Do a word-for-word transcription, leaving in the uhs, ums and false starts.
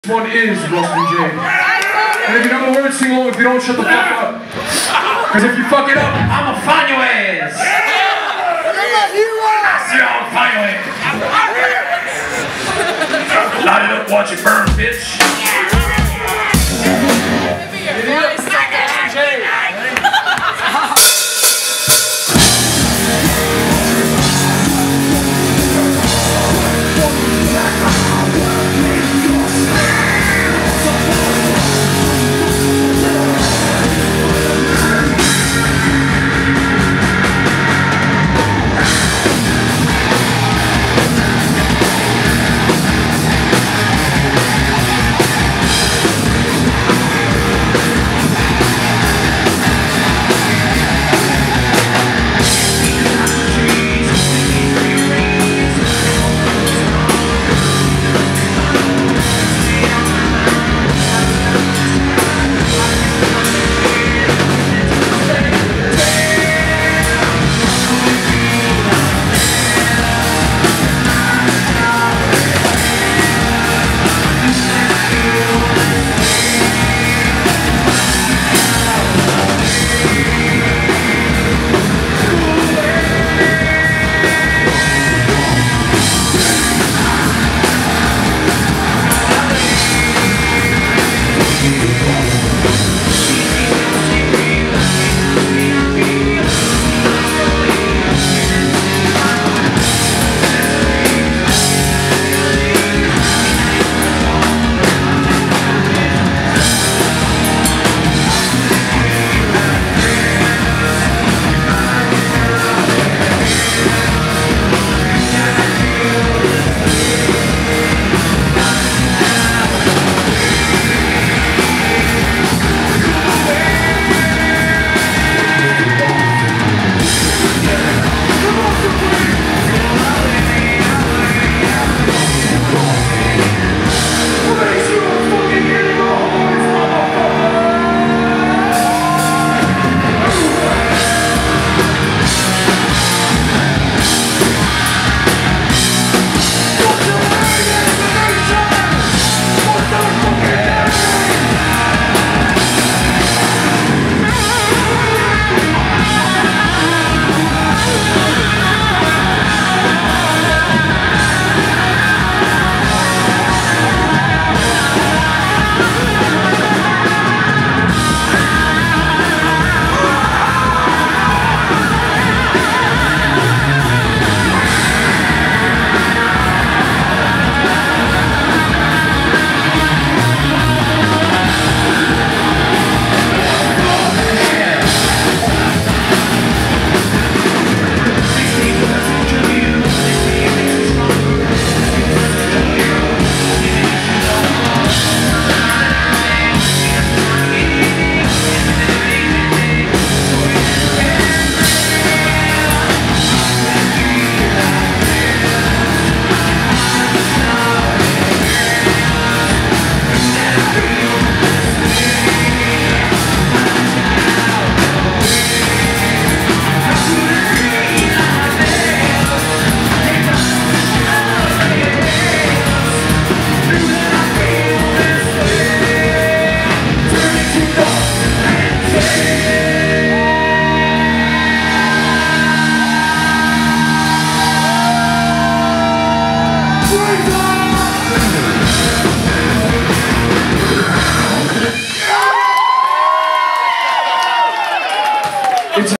This one is Rusty J. And if you know the words, sing along if you don't, shut the fuck up. Because if you fuck it up, I'ma find your ass. I see I'll find your ass. Light it up, watch it burn, bitch.